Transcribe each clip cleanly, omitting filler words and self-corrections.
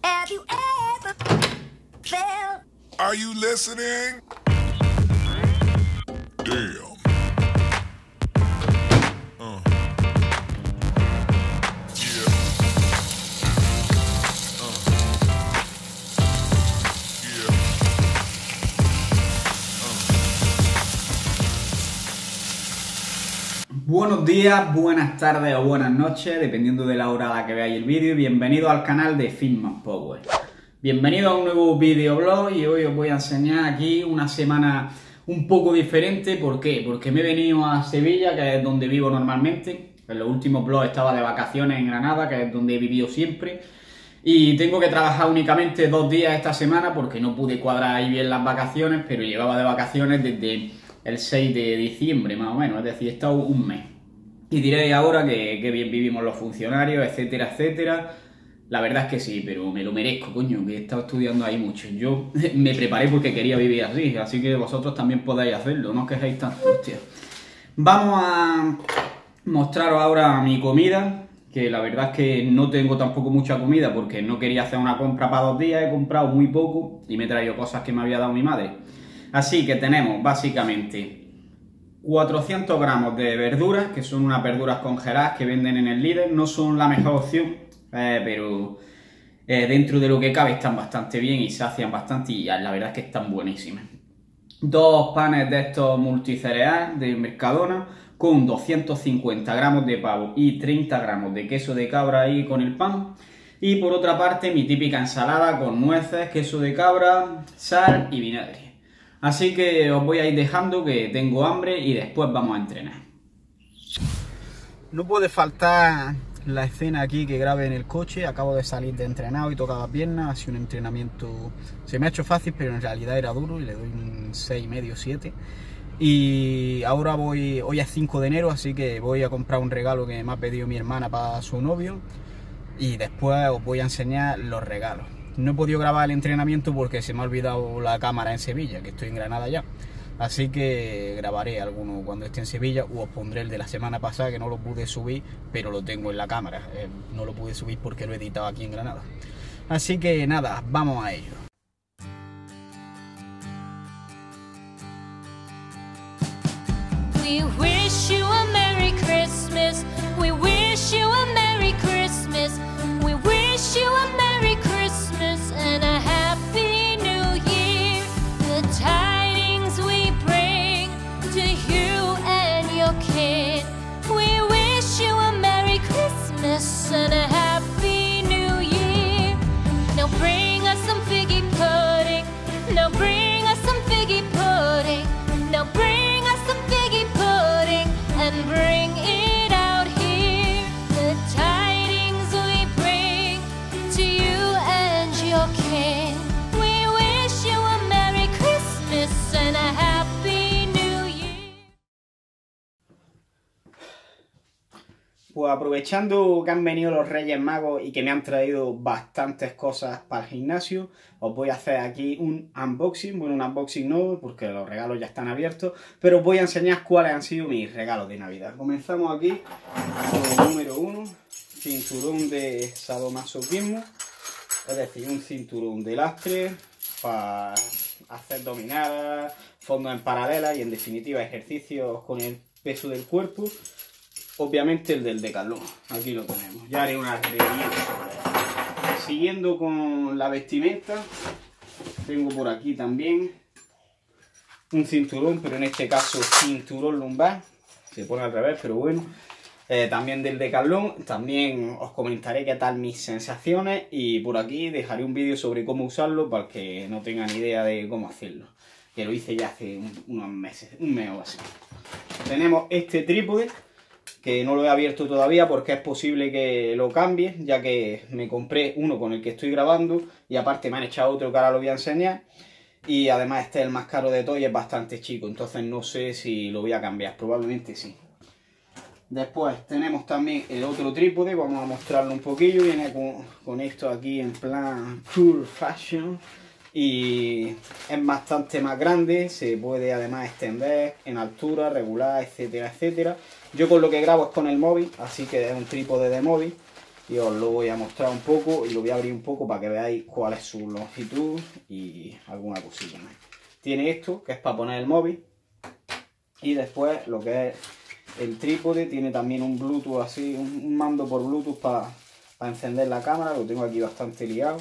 Have you ever felt? Are you listening? Damn. Yeah. Yeah. Buenos días, buenas tardes o buenas noches, dependiendo de la hora a la que veáis el vídeo, y bienvenido al canal de Fitman Power. Bienvenido a un nuevo videoblog y hoy os voy a enseñar aquí una semana un poco diferente. ¿Por qué? Porque me he venido a Sevilla, que es donde vivo normalmente. En los últimos vlogs estaba de vacaciones en Granada, que es donde he vivido siempre. Y tengo que trabajar únicamente 2 días esta semana porque no pude cuadrar ahí bien las vacaciones, pero llevaba de vacaciones desde el 6 de diciembre más o menos, es decir, he estado un mes. Y diréis ahora que bien vivimos los funcionarios, etcétera, etcétera. La verdad es que sí, pero me lo merezco, coño, que he estado estudiando ahí mucho. Yo me preparé porque quería vivir así que vosotros también podéis hacerlo, no os quejéis tanto, hostia. Vamos a mostraros ahora mi comida, que la verdad es que no tengo tampoco mucha comida porque no quería hacer una compra para 2 días, he comprado muy poco y me he traído cosas que me había dado mi madre. Así que tenemos básicamente 400 gramos de verduras, que son unas verduras congeladas que venden en el Lidl. No son la mejor opción, pero dentro de lo que cabe están bastante bien y sacian bastante y la verdad es que están buenísimas. 2 panes de estos multicereal de Mercadona con 250 gramos de pavo y 30 gramos de queso de cabra ahí con el pan. Y por otra parte mi típica ensalada con nueces, queso de cabra, sal y vinagre. Así que os voy a ir dejando que tengo hambre y después vamos a entrenar. No puede faltar la escena aquí que grabé en el coche. Acabo de salir de entrenado y tocaba piernas. Ha sido un entrenamiento, se me ha hecho fácil, pero en realidad era duro y le doy un 6,5, 7. Y ahora hoy es 5 de enero, así que voy a comprar un regalo que me ha pedido mi hermana para su novio. Y después os voy a enseñar los regalos. No he podido grabar el entrenamiento porque se me ha olvidado la cámara en Sevilla, que estoy en Granada ya. Así que grabaré alguno cuando esté en Sevilla, o os pondré el de la semana pasada, que no lo pude subir, pero lo tengo en la cámara. No lo pude subir porque lo he editado aquí en Granada. Así que nada, vamos a ello. We wish you a Merry Christmas. We wish you a Merry Christmas. We wish you a Merry Christmas and a Happy New Year. The tidings we bring to you and your kid. We wish you a Merry Christmas and a Happy New Year. Now bring us some figgy pudding. Now bring us some figgy pudding. Now bring us some figgy pudding and bring it out here. The tidings we bring to you and your king. We wish you a Merry Christmas and a Happy New Year. Pues aprovechando que han venido los Reyes Magos y que me han traído bastantes cosas para el gimnasio, os voy a hacer aquí un unboxing. Bueno, un unboxing no, porque los regalos ya están abiertos, pero os voy a enseñar cuáles han sido mis regalos de Navidad. Comenzamos aquí con el número 1, cinturón de sadomasoquismo, es decir, un cinturón de lastre para hacer dominadas, fondos en paralela y en definitiva ejercicios con el peso del cuerpo. Obviamente el del Decathlon, aquí lo tenemos, ya haré una review sobre él. Siguiendo con la vestimenta, tengo por aquí también un cinturón, pero en este caso cinturón lumbar, se pone al revés, pero bueno, también del Decathlon. También os comentaré qué tal mis sensaciones y por aquí dejaré un vídeo sobre cómo usarlo para que no tengan idea de cómo hacerlo, que lo hice ya hace unos meses, un mes o así. Tenemos este trípode, que no lo he abierto todavía porque es posible que lo cambie, ya que me compré uno con el que estoy grabando y aparte me han echado otro que ahora lo voy a enseñar. Y además este es el más caro de todo y es bastante chico, entonces no sé si lo voy a cambiar, probablemente sí. Después tenemos también el otro trípode, vamos a mostrarlo un poquillo. Viene con esto aquí en plan cool fashion y es bastante más grande, se puede además extender en altura, regular, etcétera, etcétera. Yo con lo que grabo es con el móvil, así que es un trípode de móvil. y os lo voy a mostrar un poco y lo voy a abrir un poco para que veáis cuál es su longitud y alguna cosilla más. Tiene esto, que es para poner el móvil, y después lo que es el trípode. Tiene también un Bluetooth así, un mando por Bluetooth para encender la cámara. Lo tengo aquí bastante liado.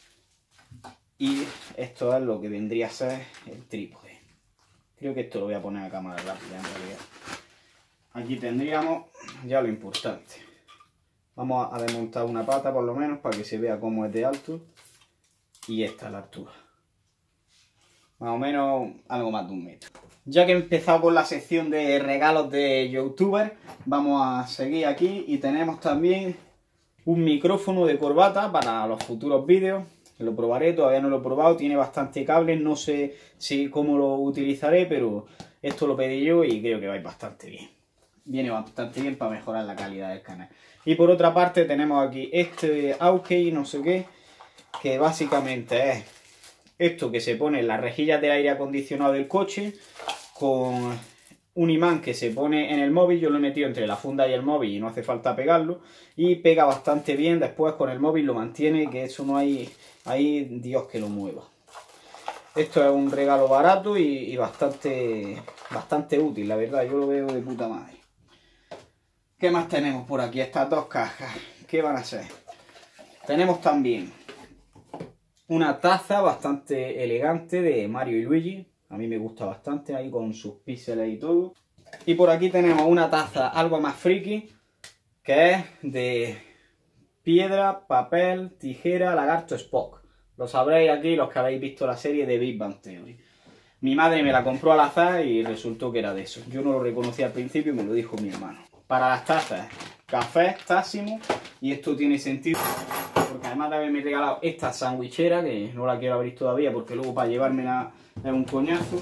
Y esto es lo que vendría a ser el trípode. Creo que esto lo voy a poner a cámara rápida en realidad. Aquí tendríamos ya lo importante. Vamos a desmontar una pata por lo menos para que se vea cómo es de alto. Y esta es la altura. Más o menos algo más de 1 metro. Ya que he empezado con la sección de regalos de youtuber, vamos a seguir aquí. Y tenemos también un micrófono de corbata para los futuros vídeos. Lo probaré, todavía no lo he probado, tiene bastante cable, no sé cómo lo utilizaré, pero esto lo pedí yo y creo que va a ir bastante bien. Viene bastante bien para mejorar la calidad del canal. Y por otra parte tenemos aquí este Aukey, no sé qué, que básicamente es esto que se pone en las rejillas del aire acondicionado del coche, con un imán que se pone en el móvil. Yo lo he metido entre la funda y el móvil y no hace falta pegarlo, y pega bastante bien. Después con el móvil lo mantiene, que eso no hay ahí Dios que lo mueva. Esto es un regalo barato y bastante útil, la verdad, yo lo veo de puta madre. ¿Qué más tenemos por aquí? Estas dos cajas, ¿qué van a ser? Tenemos también una taza bastante elegante de Mario y Luigi. A mí me gusta bastante, ahí con sus píxeles y todo. Y por aquí tenemos una taza algo más friki, que es de piedra, papel, tijera, lagarto, Spock. Lo sabréis aquí los que habéis visto la serie de Big Bang Theory. Mi madre me la compró al azar y resultó que era de eso. Yo no lo reconocí al principio y me lo dijo mi hermano. Para las tazas, café Tassimo. Y esto tiene sentido porque además de haberme regalado esta sandwichera, que no la quiero abrir todavía porque luego para llevármela es un coñazo.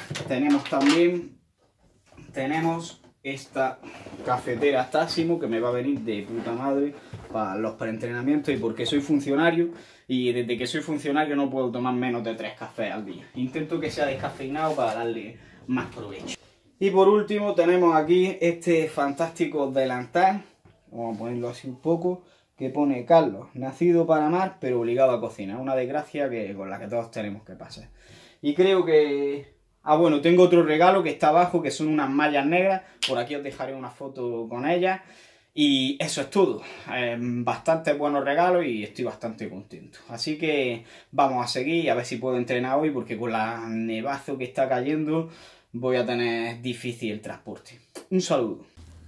Tenemos esta cafetera Tassimo, que me va a venir de puta madre para los preentrenamientos y porque soy funcionario, y desde que soy funcionario no puedo tomar menos de 3 cafés al día. Intento que sea descafeinado para darle más provecho. Y por último tenemos aquí este fantástico delantal, vamos a ponerlo así un poco, que pone Carlos, nacido para amar pero obligado a cocinar. Una desgracia con la que todos tenemos que pasar. Y creo que... bueno, tengo otro regalo que está abajo, que son unas mallas negras. Por aquí os dejaré una foto con ellas. Y eso es todo. Bastante buenos regalos y estoy bastante contento. Así que vamos a seguir, a ver si puedo entrenar hoy, porque con la nevazo que está cayendo voy a tener difícil el transporte. Un saludo.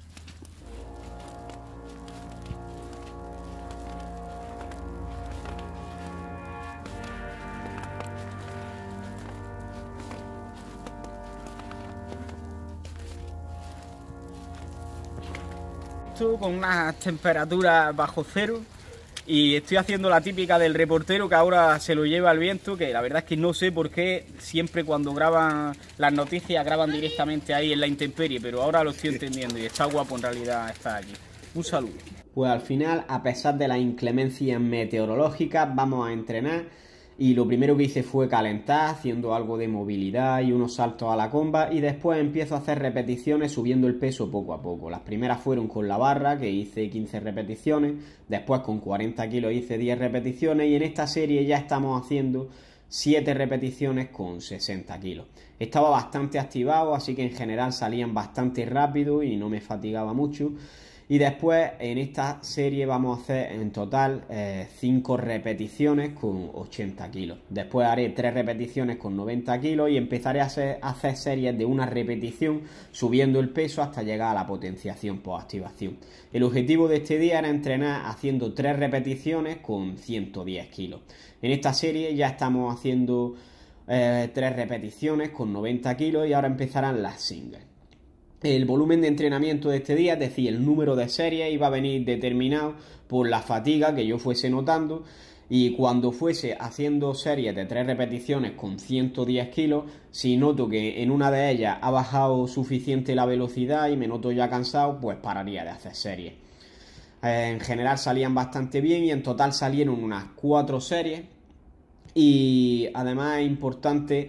Con unas temperaturas bajo cero y estoy haciendo la típica del reportero que ahora se lo lleva el viento, que la verdad es que no sé por qué siempre cuando graban las noticias graban directamente ahí en la intemperie, pero ahora lo estoy entendiendo y está guapo en realidad estar aquí. Un saludo. Pues al final, a pesar de las inclemencias meteorológicas, vamos a entrenar. Y lo primero que hice fue calentar, haciendo algo de movilidad y unos saltos a la comba, y después empiezo a hacer repeticiones subiendo el peso poco a poco. Las primeras fueron con la barra, que hice 15 repeticiones, después con 40 kilos hice 10 repeticiones, y en esta serie ya estamos haciendo 7 repeticiones con 60 kilos. Estaba bastante activado, así que en general salían bastante rápido y no me fatigaba mucho. Y después en esta serie vamos a hacer en total 5 repeticiones con 80 kilos. Después haré 3 repeticiones con 90 kilos y empezaré a hacer series de una repetición subiendo el peso hasta llegar a la potenciación post-activación. El objetivo de este día era entrenar haciendo 3 repeticiones con 110 kilos. En esta serie ya estamos haciendo 3 repeticiones con 90 kilos y ahora empezarán las singles. El volumen de entrenamiento de este día, es decir, el número de series, iba a venir determinado por la fatiga que yo fuese notando, y cuando fuese haciendo series de 3 repeticiones con 110 kilos, si noto que en una de ellas ha bajado suficiente la velocidad y me noto ya cansado, pues pararía de hacer series. En general salían bastante bien y en total salieron unas 4 series, y además es importante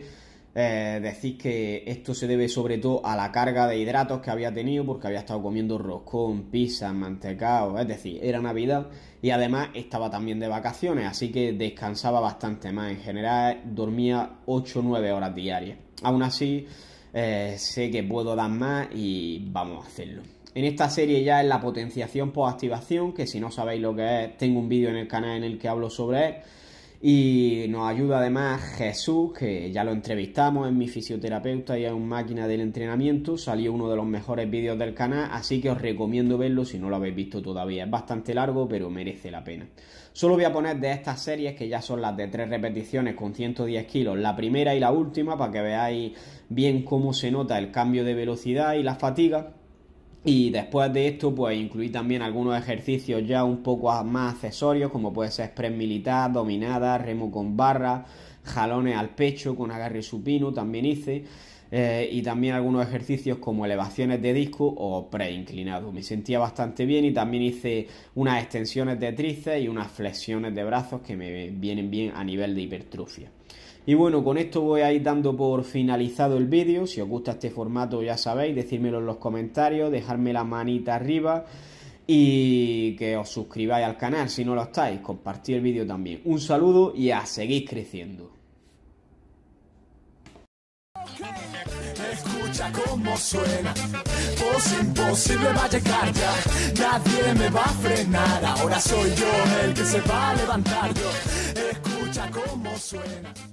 Decir que esto se debe sobre todo a la carga de hidratos que había tenido, porque había estado comiendo roscón, pizza, mantecado, es decir, era Navidad y además estaba también de vacaciones, así que descansaba bastante más. En general dormía 8 o 9 horas diarias. Aún así, sé que puedo dar más y vamos a hacerlo. En esta serie ya es la potenciación post-activación, que si no sabéis lo que es, tengo un vídeo en el canal en el que hablo sobre él. Y nos ayuda además Jesús, que ya lo entrevistamos, es mi fisioterapeuta y es una máquina del entrenamiento. Salió uno de los mejores vídeos del canal, así que os recomiendo verlo si no lo habéis visto todavía. Es bastante largo, pero merece la pena. Solo voy a poner de estas series, que ya son las de 3 repeticiones con 110 kilos, la primera y la última, para que veáis bien cómo se nota el cambio de velocidad y la fatiga. Y después de esto, pues incluí también algunos ejercicios ya un poco más accesorios, como puede ser press militar, dominada, remo con barra, jalones al pecho con agarre supino, también hice, y también algunos ejercicios como elevaciones de disco o press inclinado. Me sentía bastante bien y también hice unas extensiones de tríceps y unas flexiones de brazos que me vienen bien a nivel de hipertrofia. Y bueno, con esto voy a ir dando por finalizado el vídeo. Si os gusta este formato, ya sabéis, decírmelo en los comentarios, dejadme la manita arriba y que os suscribáis al canal si no lo estáis, compartid el vídeo también. Un saludo y a seguir creciendo. Escucha cómo suena, voz imposible va a llegar ya, nadie me va a frenar, ahora soy yo el que se va a levantar yo. Escucha cómo suena.